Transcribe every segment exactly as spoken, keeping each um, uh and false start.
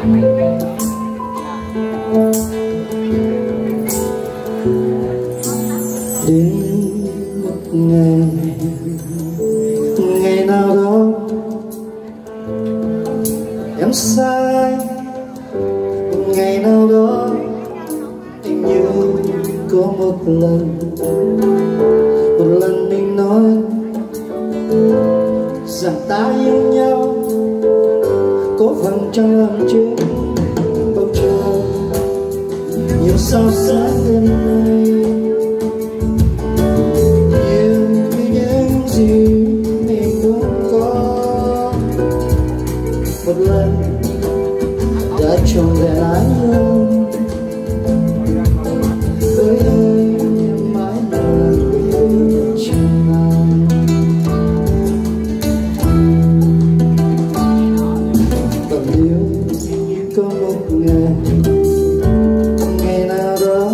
Đến một ngày, ngày nào đó em sai, một ngày nào đó anh như có một lần, một lần mình nói rằng ta yêu nhau, có phần trong lòng trên bầu trời nhiều sao sáng đêm nay. Nhiều như những gì mình cũng có, một lần đã trọn vẹn ái hơn với anh mãi là yêu chân anh. Và nếu có một ngày, ngày nào đó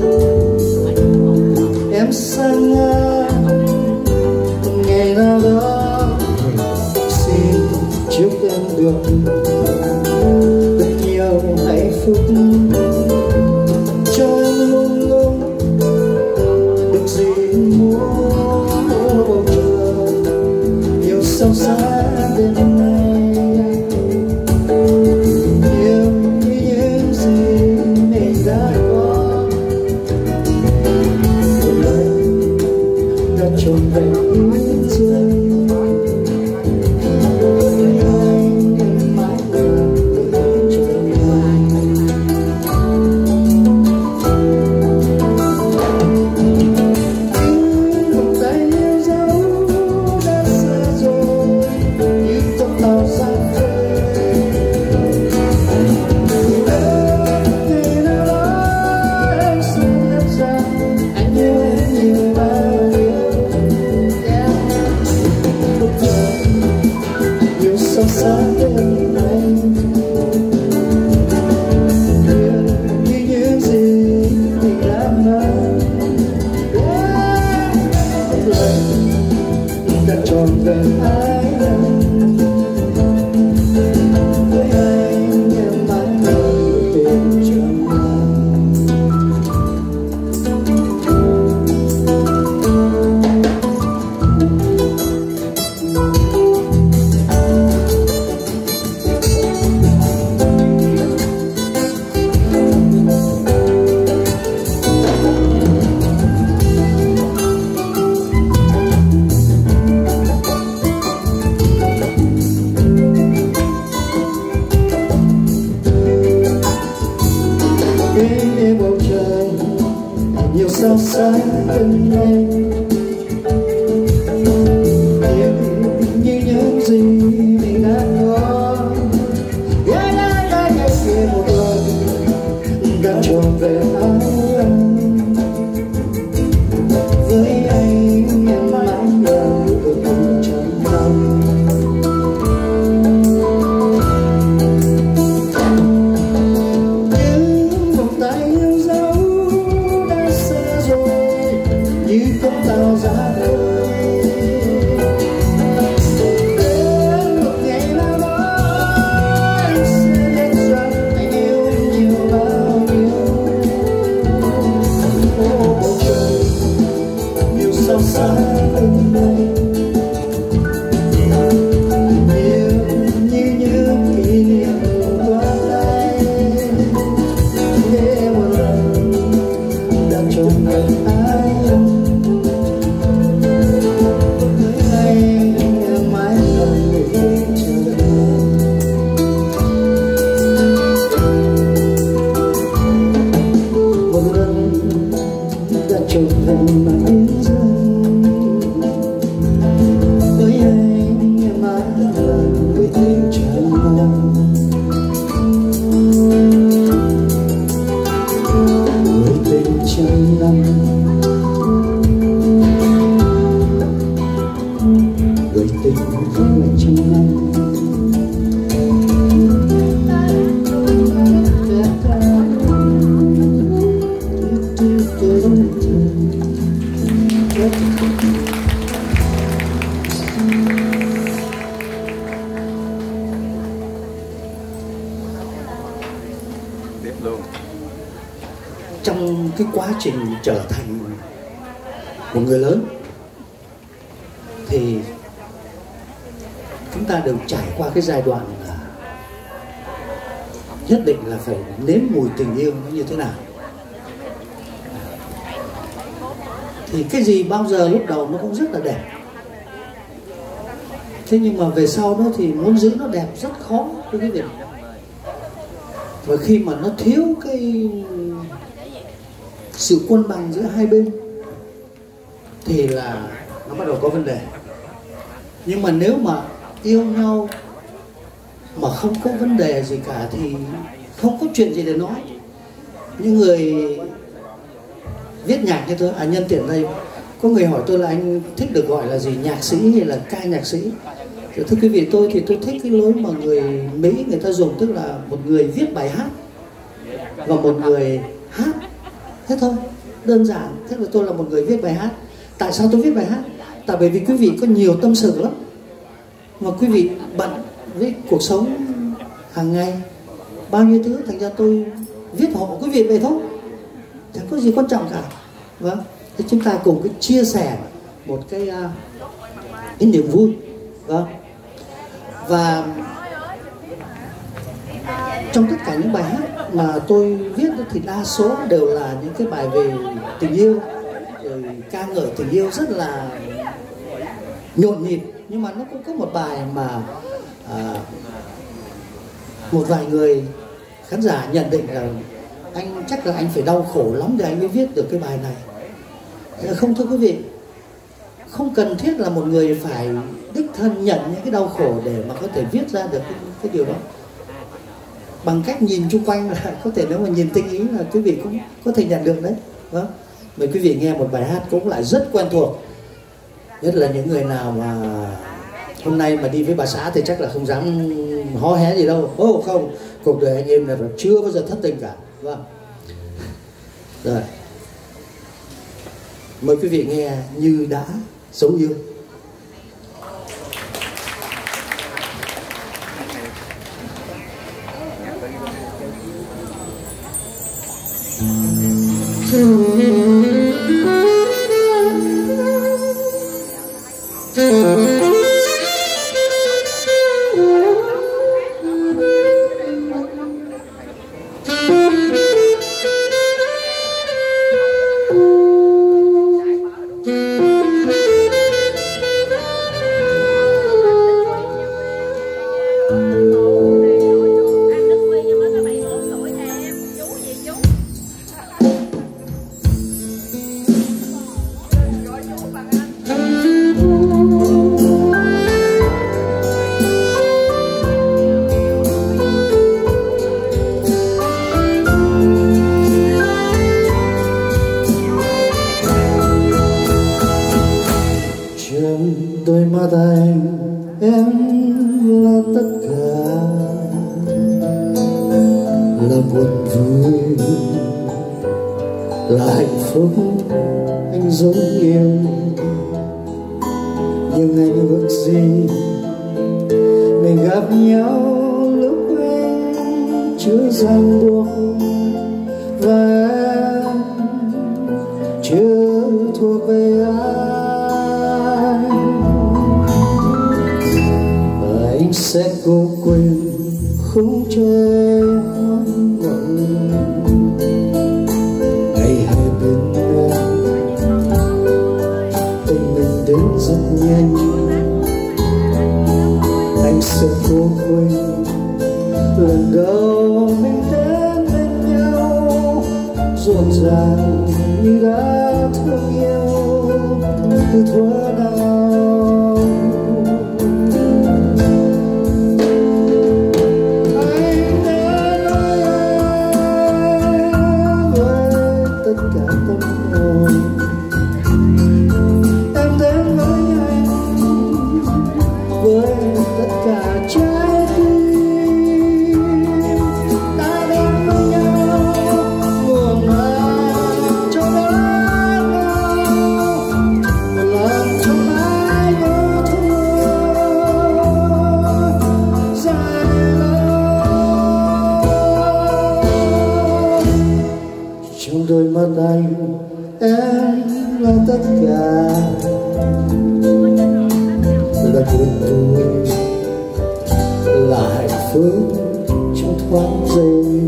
em sang ngang, một ngày nào đó xin chúc em được rất nhiều hạnh phúc, cho em luôn luôn được gì muốn bầu trời nhiều sao sáng đêm nay. Nhiều như những gì mình đã có, một lần đã trọn vẹn yêu thương. Sáng đêm nay như những gì mình đã mang, một lần đã trọn vẹn ái anh, với anh em mãi là bên trong anh. Bên bầu trời nhiều sao sáng đêm nay, nhiều như những gì mình đã có, ghé ghé ghé ghé kia một lần đã trọn vẹn ái anh, với anh em mãi là ở cùng trong lòng. You trong cái quá trình trở thành một người lớn thì chúng ta đều trải qua cái giai đoạn là nhất định là phải nếm mùi tình yêu nó như thế nào. Thì cái gì bao giờ lúc đầu nó cũng rất là đẹp, thế nhưng mà về sau đó thì muốn giữ nó đẹp rất khó thưa quý vị. Và khi mà nó thiếu cái sự cân bằng giữa hai bên thì là nó bắt đầu có vấn đề. Nhưng mà nếu mà yêu nhau mà không có vấn đề gì cả thì không có chuyện gì để nói. Những người viết nhạc như tôi, à nhân tiện đây có người hỏi tôi là anh thích được gọi là gì, nhạc sĩ hay là ca nhạc sĩ? Thì thưa quý vị, tôi thì tôi thích cái lối mà người Mỹ người ta dùng, tức là một người viết bài hát và một người hát, thế thôi, đơn giản. Thế là tôi là một người viết bài hát. Tại sao tôi viết bài hát? Tại bởi vì quý vị có nhiều tâm sự lắm mà quý vị bận với cuộc sống hàng ngày, bao nhiêu thứ, thành ra tôi viết hộ quý vị vậy thôi, chẳng có gì quan trọng cả. Vâng, thế chúng ta cùng cái chia sẻ một cái, uh, cái niềm vui. Vâng, và trong tất cả những bài hát mà tôi viết thì đa số đều là những cái bài về tình yêu, rồi ca ngợi tình yêu rất là nhộn nhịp. Nhưng mà nó cũng có một bài mà à, một vài người khán giả nhận định là anh chắc là anh phải đau khổ lắm để anh mới viết được cái bài này. Không thưa quý vị, không cần thiết là một người phải đích thân nhận những cái đau khổ để mà có thể viết ra được cái, cái điều đó. Bằng cách nhìn chung quanh là có thể, nếu mà nhìn tinh ý là quý vị cũng có thể nhận được đấy. Vâng, mời quý vị nghe một bài hát cũng lại rất quen thuộc, nhất là những người nào mà hôm nay mà đi với bà xã thì chắc là không dám hó hé gì đâu. Ô oh, không, cuộc đời anh em là chưa bao giờ thất tình cả. Vâng, rồi mời quý vị nghe Như Đã Sống Yêu. Đôi mắt anh em là tất cả, là buồn vui, là hạnh phúc anh dấu yêu. Nhưng anh ước gì mình gặp nhau lúc anh chưa ràng buộc và em chưa thuộc về ai. Anh sẽ cố quên không cho em hoang vọng ngày hai bên em, tình mình đến rất nhanh. Anh sẽ cố quên lần đầu mình đến bên nhau, rộn ràng như đã thương yêu từ thuở nào. Love mắt anh em là tất cả, là niềm vui, là hạnh phúc trong thoáng giây.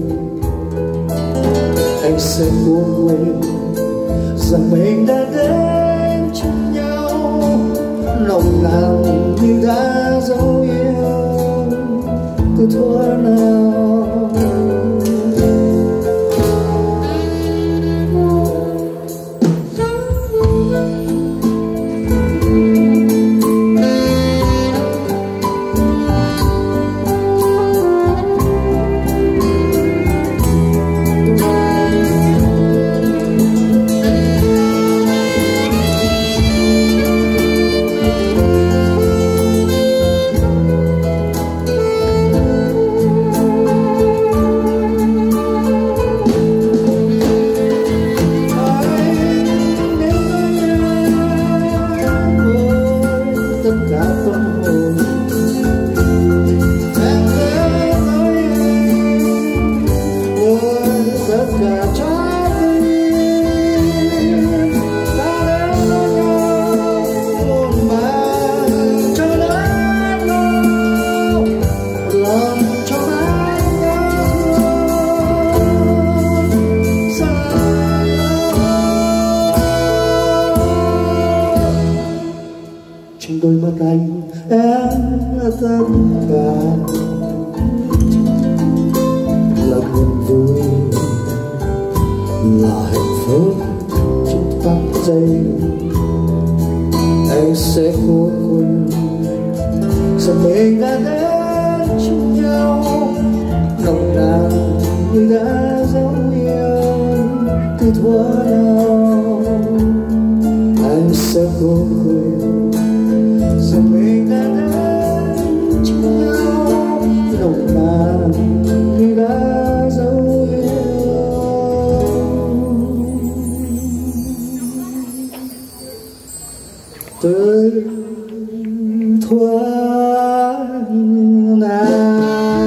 Anh sẽ cố quên rằng mình đã đến chung nhau, nồng nàn như đã dấu yêu từ thuở nào. Trong đôi mắt anh em là tất cả, là niềm vui, là hạnh phúc trong phút giây. Anh sẽ cố quên rằng mình đã đến chung nhau, nồng nàn như đã dấu yêu từ thuở nào. Anh sẽ cố quên rằng mình đã đến chung nhau, nồng nàn như đã dấu yêu từ thuở nào.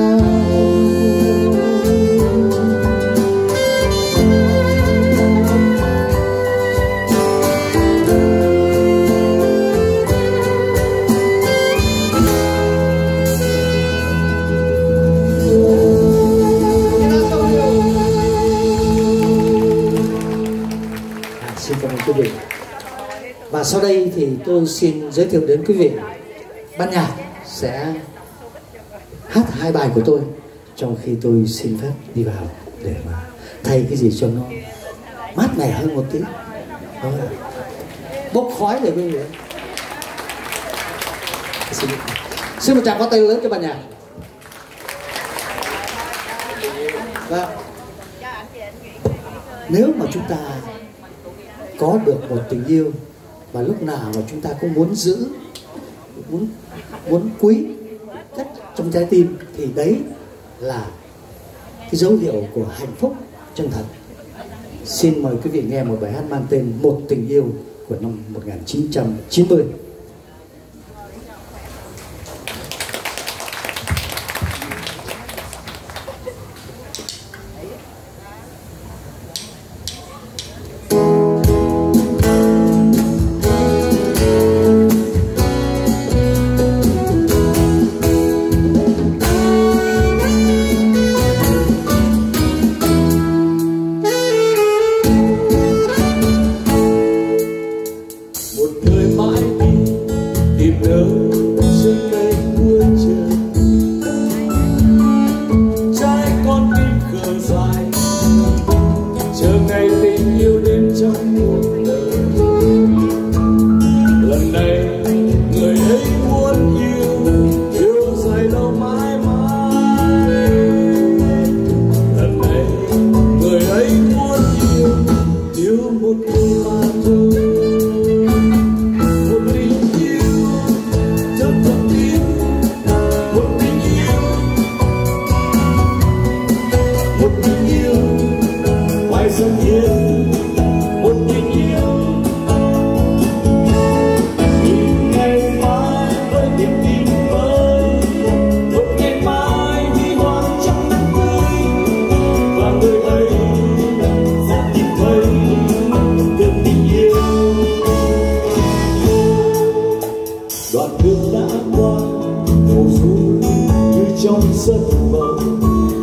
Xin cảm ơn quý vị. Và sau đây thì tôi xin giới thiệu đến quý vị ban nhạc sẽ hát hai bài của tôi, trong khi tôi xin phép đi vào để mà thay cái gì cho nó mát mẻ hơn một tí, bốc khói để quý vị. Xin, xin một tràng pháo tay lớn cho ban nhạc. Và nếu mà chúng ta có được một tình yêu và lúc nào mà chúng ta cũng muốn giữ, muốn muốn quý cất trong trái tim, thì đấy là cái dấu hiệu của hạnh phúc chân thật. Xin mời quý vị nghe một bài hát mang tên Một Tình Yêu của năm một nghìn chín trăm chín mươi. Một người mãi giấc mộng,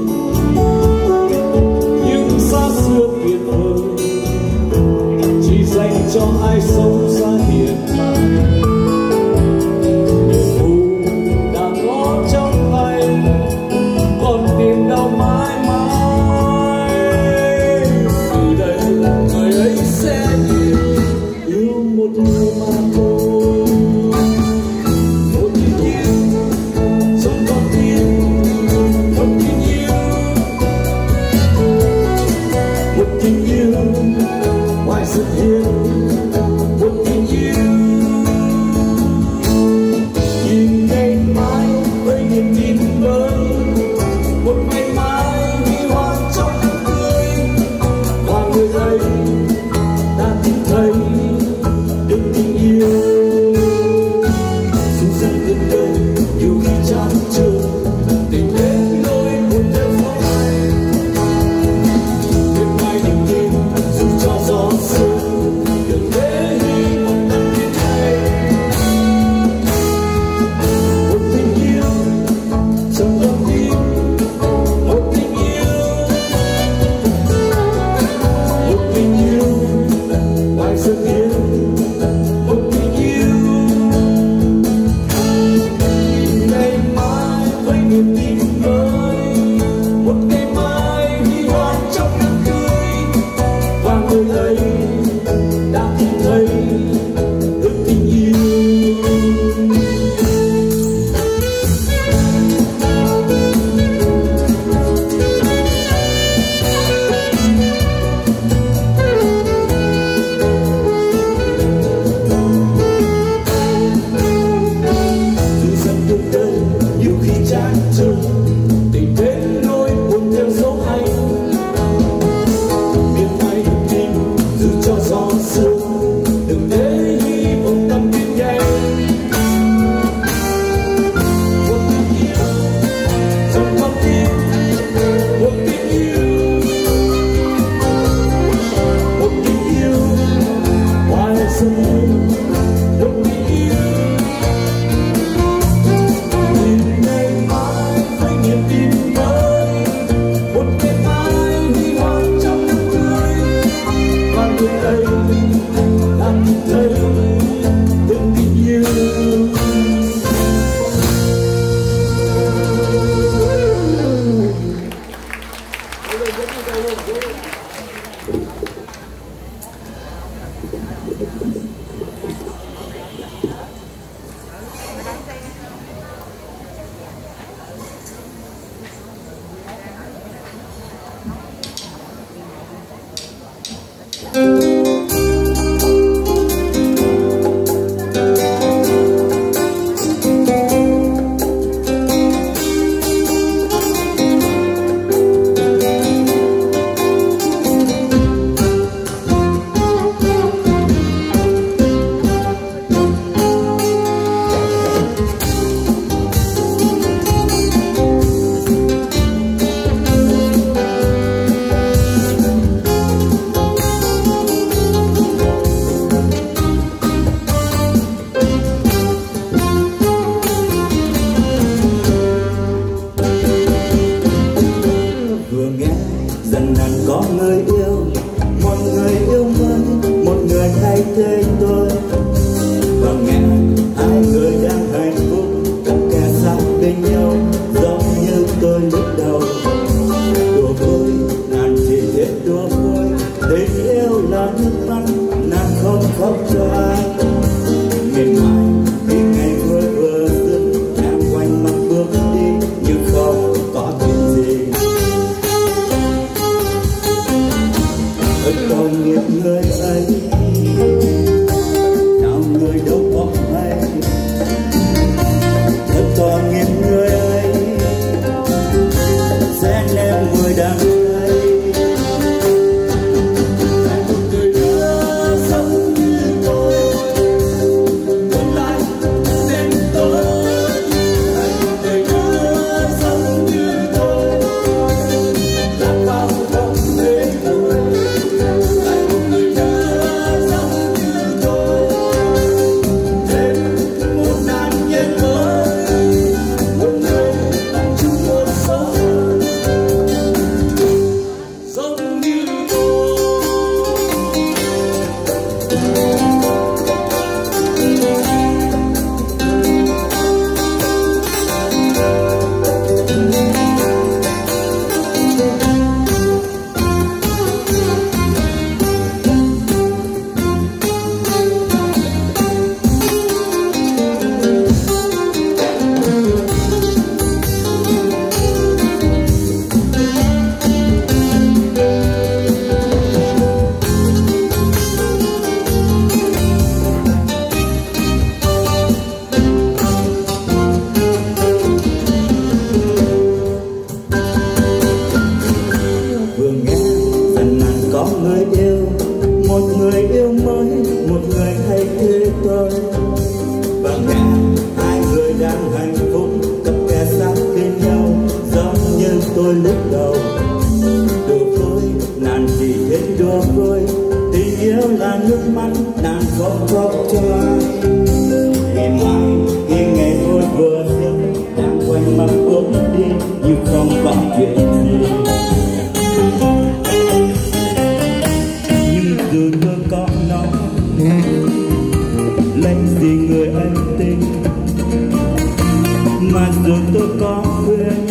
nhưng xa xưa tuyệt vời chỉ dành cho ai sống xa hiện tại. Niềm vui đã có trong tay, còn tìm đâu mãi mãi. Từ đây người ấy sẽ yêu, yêu một người mà thôi. Một tình yêu sống con tim, một tình yêu, một tình yêu ngoài sự hiền, một tình yêu nhìn ngày mai với niềm tin mới, một ngày mai huy hoàng trong nắng tươi, và người ấy đã tìm thấy được tình yêu. Dù dần dần đời nhiều khi chán chường, tình đến nỗi buồn theo gió bay, đêm mai niềm tin dù cho gió sương đừng để hy vọng tắt tiếng hay. Một tình yêu trong con tim, một tình yêu, một tình yêu ngoài sự yên, một tình yêu ngày mai với niềm tin mới, một ngày mai huy hoàng trong nắng tươi, và người ấy đã tìm thấy được tình yêu. Dù dần đường đời nhiều khi chán chường, tình đến nỗi buồn theo dấu hay, miền mai niềm tin dù cho gió sương đừng để hy vọng tắt tiếng nhẹ. Một tình yêu trong con tim, một tình yêu, một tình yêu ngoài sự hiền, một tình yêu nhìn ngày mai với niềm tin mới, một ngày mai huy hoàng trong nắng tươi, và người ấy đã tìm thấy được tình yêu. Vừa nghe dần hẳn có người yêu, một người yêu mới, một người thay thế tôi. Và nghe hai người đang hạnh phúc, các kẻ sát bên nhau giống như tôi lúc đầu. Đùa vui nàng chỉ biết đùa vui, tình yêu là nước mắt nàng không khóc cho ai. Miền mai khi ngày vui vừa dứt, nàng quanh mặt bước đi nhưng không có chuyện gì. Thật tội nghiệp người ấy, nào người đâu có hay. Thật tội nghiệp người ấy, sẽ ném người đang thấy. Lại một người nữa sống như tôi, tương lai đến tôi. Lại một người nữa sống như tôi, lạc vào không đến tôi. Lại một người nữa sống như tôi, thêm một nạn nhân mới, một người đang chung một tôi lúc đầu. Đùa vui nàng chỉ thích đùa vui, tình yêu là nước mắt nàng không khóc cho ai. Ngày mai khi ngày vui vừa đến, nàng quay mặt bước đi như không có chuyện gì. Nhưng dù tôi có nói lấy gì người anh tình, mà dù tôi có khuyên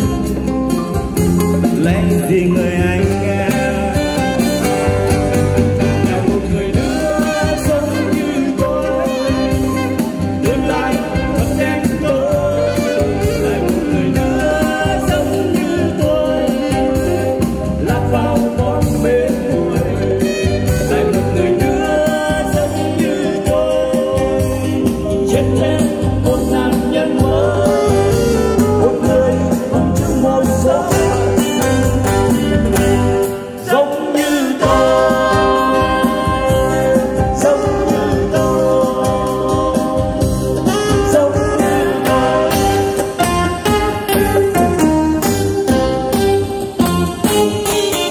lấy gì người anh nghe. Là một người nữa giống như tôi, tương lai thật đen tối. Là một người nữa giống như tôi, lạc vào một bên người. Là một người nữa giống như tôi, chết thêm một nạn nhân mới. Một người không chữ một giấc giống như tôi, giống như tôi, giống như tôi.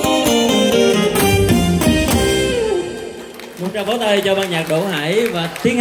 Một tràng pháo tay cho ban nhạc Đỗ Hải và Thiên